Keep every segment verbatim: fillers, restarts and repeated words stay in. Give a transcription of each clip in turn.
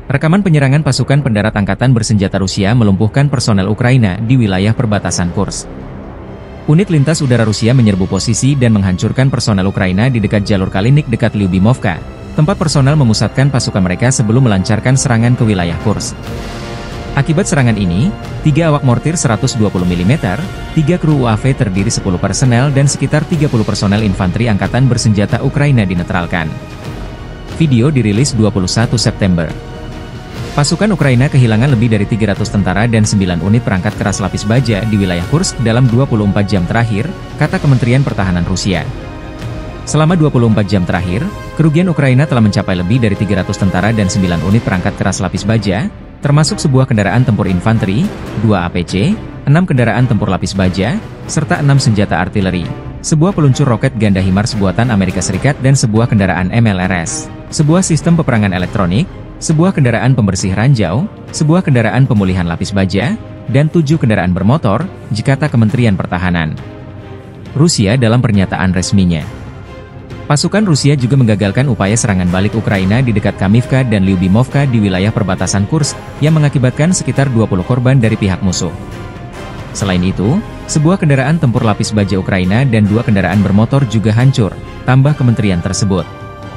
Rekaman penyerangan pasukan pendarat angkatan bersenjata Rusia melumpuhkan personel Ukraina di wilayah perbatasan Kursk. Unit lintas udara Rusia menyerbu posisi dan menghancurkan personel Ukraina di dekat jalur Kalinik dekat Lyubimovka, tempat personel memusatkan pasukan mereka sebelum melancarkan serangan ke wilayah Kursk. Akibat serangan ini, tiga awak mortir seratus dua puluh milimeter, tiga kru U A V terdiri sepuluh personel dan sekitar tiga puluh personel infanteri angkatan bersenjata Ukraina dinetralkan. Video dirilis dua puluh satu September. Pasukan Ukraina kehilangan lebih dari tiga ratus tentara dan sembilan unit perangkat keras lapis baja di wilayah Kursk dalam dua puluh empat jam terakhir, kata Kementerian Pertahanan Rusia. Selama dua puluh empat jam terakhir, kerugian Ukraina telah mencapai lebih dari tiga ratus tentara dan sembilan unit perangkat keras lapis baja, termasuk sebuah kendaraan tempur infanteri, dua A P C, enam kendaraan tempur lapis baja, serta enam senjata artileri, sebuah peluncur roket ganda HIMARS buatan Amerika Serikat dan sebuah kendaraan M L R S, sebuah sistem peperangan elektronik, sebuah kendaraan pembersih ranjau, sebuah kendaraan pemulihan lapis baja, dan tujuh kendaraan bermotor, jikata Kementerian Pertahanan Rusia dalam pernyataan resminya. Pasukan Rusia juga menggagalkan upaya serangan balik Ukraina di dekat Kamivka dan Lyubimovka di wilayah perbatasan Kursk, yang mengakibatkan sekitar dua puluh korban dari pihak musuh. Selain itu, sebuah kendaraan tempur lapis baja Ukraina dan dua kendaraan bermotor juga hancur, tambah kementerian tersebut.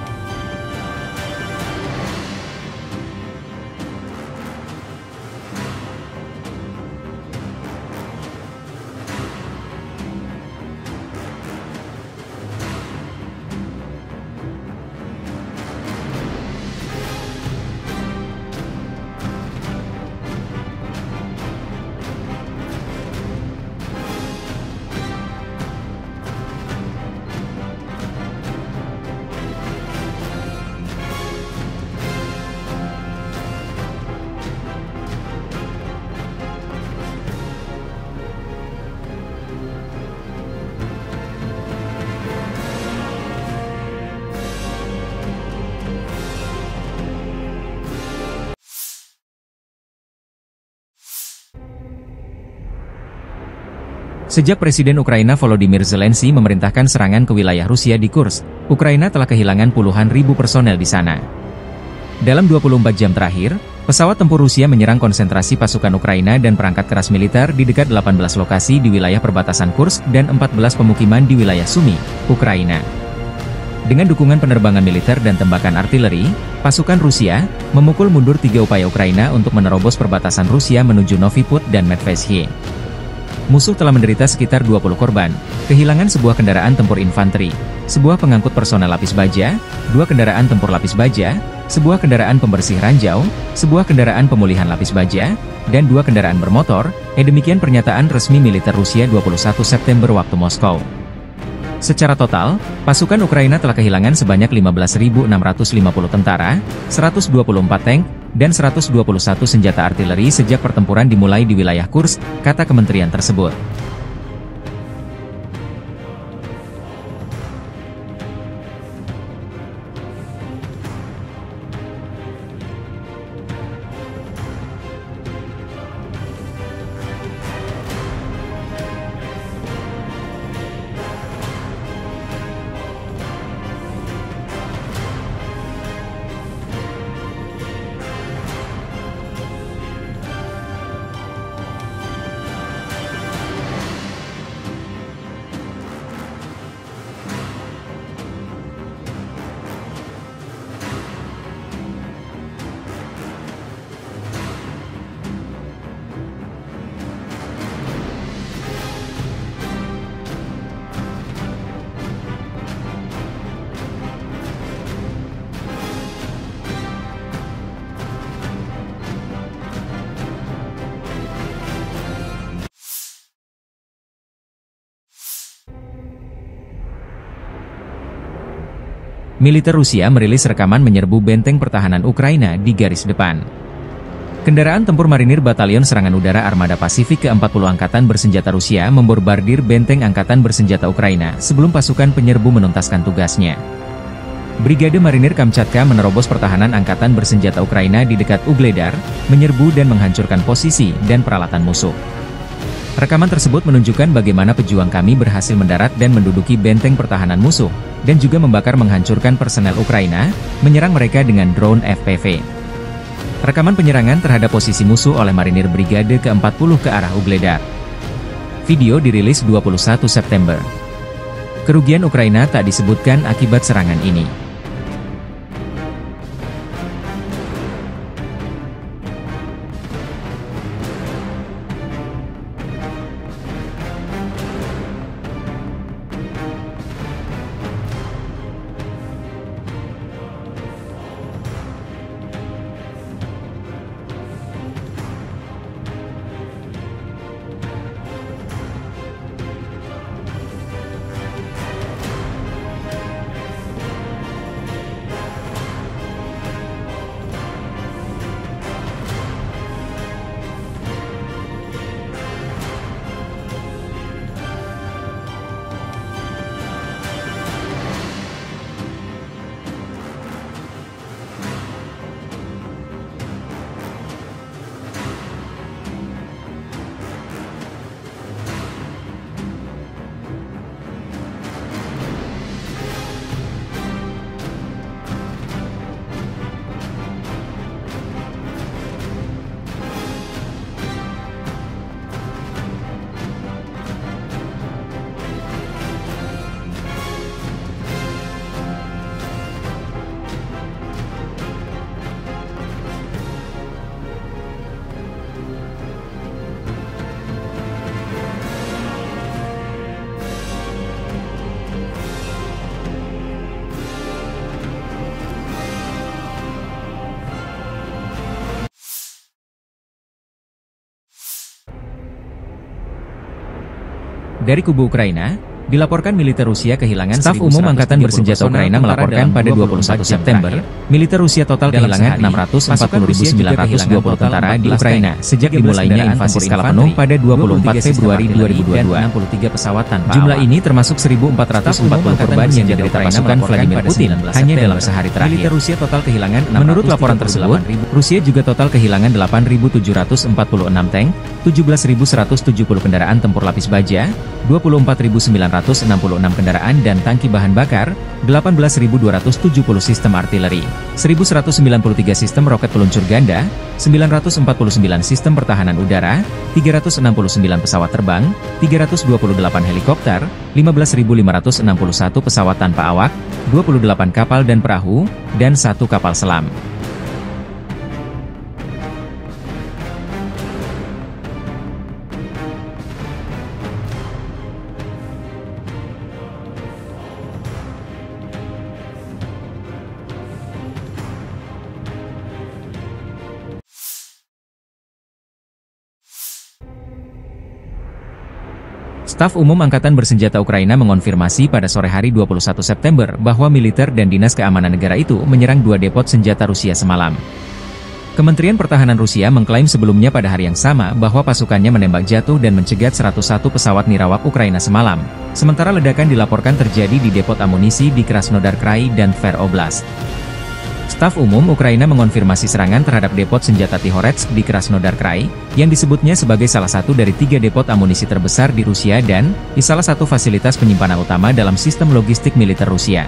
Sejak Presiden Ukraina Volodymyr Zelensky memerintahkan serangan ke wilayah Rusia di Kursk, Ukraina telah kehilangan puluhan ribu personel di sana. Dalam dua puluh empat jam terakhir, pesawat tempur Rusia menyerang konsentrasi pasukan Ukraina dan perangkat keras militer di dekat delapan belas lokasi di wilayah perbatasan Kursk dan empat belas pemukiman di wilayah Sumy, Ukraina. Dengan dukungan penerbangan militer dan tembakan artileri, pasukan Rusia memukul mundur tiga upaya Ukraina untuk menerobos perbatasan Rusia menuju Novi Put dan Medvedye. Musuh telah menderita sekitar dua puluh korban, kehilangan sebuah kendaraan tempur infanteri, sebuah pengangkut personel lapis baja, dua kendaraan tempur lapis baja, sebuah kendaraan pembersih ranjau, sebuah kendaraan pemulihan lapis baja, dan dua kendaraan bermotor, eh demikian pernyataan resmi militer Rusia dua puluh satu September waktu Moskow. Secara total, pasukan Ukraina telah kehilangan sebanyak lima belas ribu enam ratus lima puluh tentara, seratus dua puluh empat tank, dan seratus dua puluh satu senjata artileri sejak pertempuran dimulai di wilayah Kursk, kata kementerian tersebut. Militer Rusia merilis rekaman menyerbu benteng pertahanan Ukraina di garis depan. Kendaraan tempur marinir Batalion Serangan Udara Armada Pasifik ke empat puluh Angkatan Bersenjata Rusia membombardir benteng Angkatan Bersenjata Ukraina sebelum pasukan penyerbu menuntaskan tugasnya. Brigade Marinir Kamchatka menerobos pertahanan Angkatan Bersenjata Ukraina di dekat Ugledar, menyerbu dan menghancurkan posisi dan peralatan musuh. Rekaman tersebut menunjukkan bagaimana pejuang kami berhasil mendarat dan menduduki benteng pertahanan musuh, dan juga membakar menghancurkan personel Ukraina, menyerang mereka dengan drone F P V. Rekaman penyerangan terhadap posisi musuh oleh marinir Brigade ke empat puluh ke arah Ugledar. Video dirilis dua puluh satu September. Kerugian Ukraina tak disebutkan akibat serangan ini. Dari kubu Ukraina, dilaporkan militer Rusia kehilangan Staf Umum Angkatan Bersenjata Ukraina melaporkan pada dua puluh satu September, militer Rusia total kehilangan enam ratus empat puluh ribu sembilan ratus dua puluh tentara di Ukraina sejak dimulainya invasi skala penuh pada dua puluh empat Februari dua ribu dua puluh dua. Jumlah ini termasuk seribu empat ratus empat puluh korban yang diderita pasukan Vladimir Putin hanya dalam sehari terakhir. Militer Rusia total kehilangan Menurut laporan tersebut, Rusia juga total kehilangan delapan ribu tujuh ratus empat puluh enam tank, tujuh belas ribu seratus tujuh puluh kendaraan tempur lapis baja, dua puluh empat ribu sembilan ratus enam puluh enam kendaraan dan tangki bahan bakar, delapan belas ribu dua ratus tujuh puluh sistem artileri, seribu seratus sembilan puluh tiga sistem roket peluncur ganda, sembilan ratus empat puluh sembilan sistem pertahanan udara, tiga ratus enam puluh sembilan pesawat terbang, tiga ratus dua puluh delapan helikopter, lima belas ribu lima ratus enam puluh satu pesawat tanpa awak, dua puluh delapan kapal dan perahu, dan satu kapal selam. Staf Umum Angkatan Bersenjata Ukraina mengonfirmasi pada sore hari dua puluh satu September bahwa militer dan Dinas Keamanan Negara itu menyerang dua depot senjata Rusia semalam. Kementerian Pertahanan Rusia mengklaim sebelumnya pada hari yang sama bahwa pasukannya menembak jatuh dan mencegat seratus satu pesawat nirawak Ukraina semalam, sementara ledakan dilaporkan terjadi di depot amunisi di Krasnodar Krai dan Tver Oblast. Staf Umum Ukraina mengonfirmasi serangan terhadap depot senjata Tihoretsk di Krasnodar Krai, yang disebutnya sebagai salah satu dari tiga depot amunisi terbesar di Rusia dan di salah satu fasilitas penyimpanan utama dalam sistem logistik militer Rusia.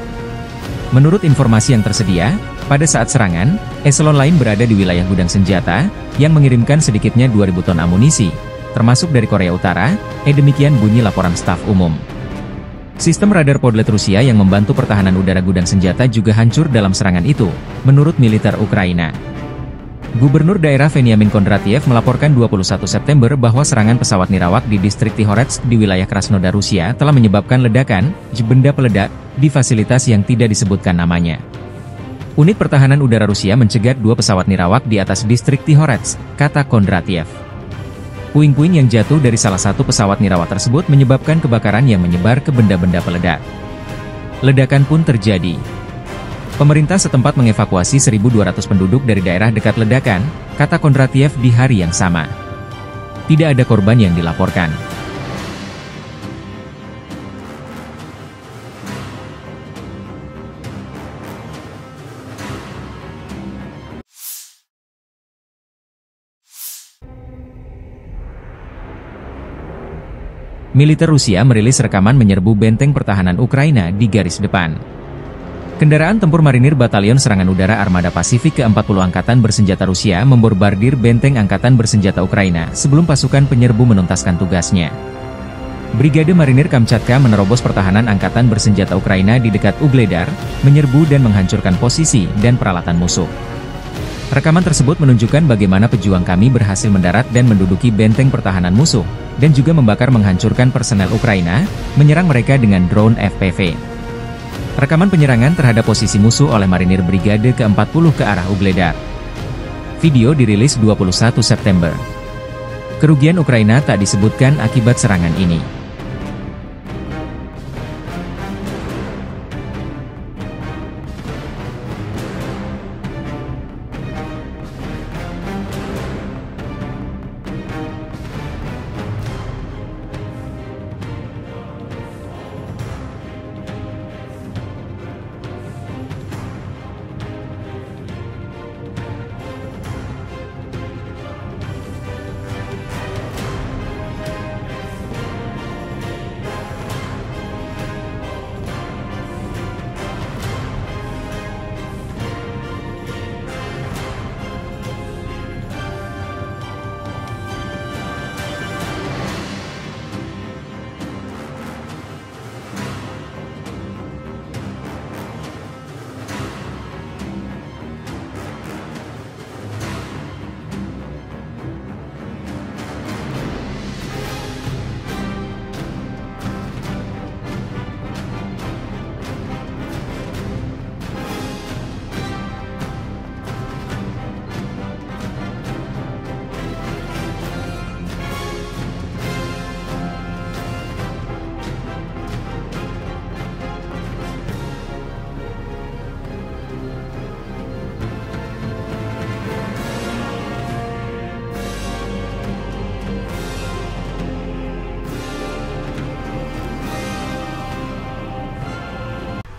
Menurut informasi yang tersedia, pada saat serangan, eselon lain berada di wilayah gudang senjata, yang mengirimkan sedikitnya dua ribu ton amunisi, termasuk dari Korea Utara, eh demikian bunyi laporan Staf Umum. Sistem radar Podlet Rusia yang membantu pertahanan udara gudang senjata juga hancur dalam serangan itu, menurut militer Ukraina. Gubernur daerah Veniamin Kondratiev melaporkan dua puluh satu September bahwa serangan pesawat nirawak di distrik Tihoretsk di wilayah Krasnodar Rusia telah menyebabkan ledakan, benda peledak, di fasilitas yang tidak disebutkan namanya. Unit pertahanan udara Rusia mencegat dua pesawat nirawak di atas distrik Tihoretsk, kata Kondratiev. Puing-puing yang jatuh dari salah satu pesawat nirawak tersebut menyebabkan kebakaran yang menyebar ke benda-benda peledak. Ledakan pun terjadi. Pemerintah setempat mengevakuasi seribu dua ratus penduduk dari daerah dekat ledakan, kata Kondratiev di hari yang sama. Tidak ada korban yang dilaporkan. Militer Rusia merilis rekaman menyerbu benteng pertahanan Ukraina di garis depan. Kendaraan tempur marinir Batalion Serangan Udara Armada Pasifik ke empat puluh Angkatan Bersenjata Rusia membombardir benteng Angkatan Bersenjata Ukraina sebelum pasukan penyerbu menuntaskan tugasnya. Brigade Marinir Kamchatka menerobos pertahanan Angkatan Bersenjata Ukraina di dekat Ugledar, menyerbu dan menghancurkan posisi dan peralatan musuh. Rekaman tersebut menunjukkan bagaimana pejuang kami berhasil mendarat dan menduduki benteng pertahanan musuh, dan juga membakar menghancurkan personel Ukraina, menyerang mereka dengan drone F P V. Rekaman penyerangan terhadap posisi musuh oleh marinir Brigade ke empat puluh ke arah Ugledar. Video dirilis dua puluh satu September. Kerugian Ukraina tak disebutkan akibat serangan ini.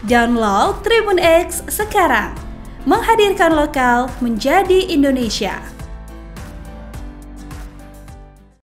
Download Tribun X sekarang, menghadirkan lokal menjadi Indonesia.